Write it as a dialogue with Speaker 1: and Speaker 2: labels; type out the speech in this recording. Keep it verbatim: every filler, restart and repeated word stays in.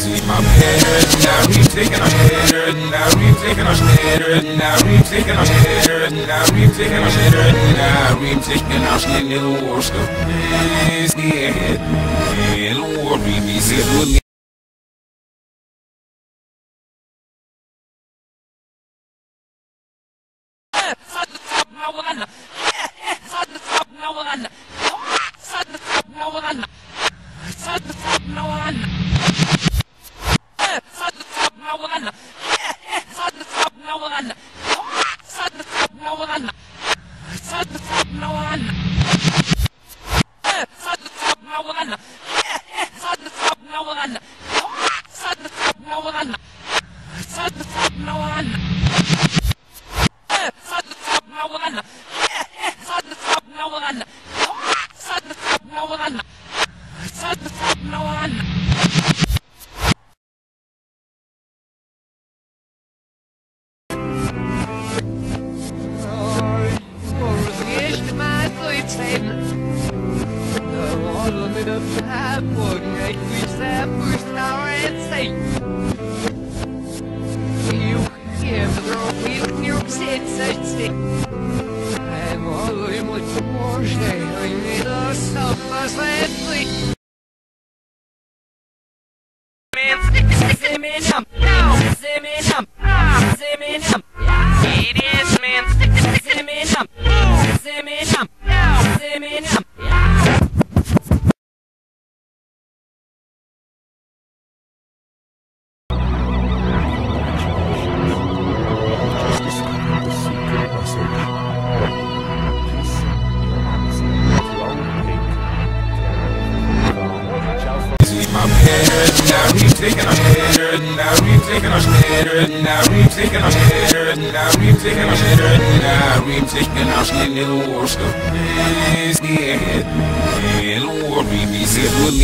Speaker 1: see my head, now we taking our head, now we taking our head, now we taking our head, now we taking our head, now we taking our head, little war stuff. Is the head, little war we be said. Now we taking our head, now we taking our head, now we taking our head, now we taking our head, now we taking our head, little war stuff. Is the head, little war we be said.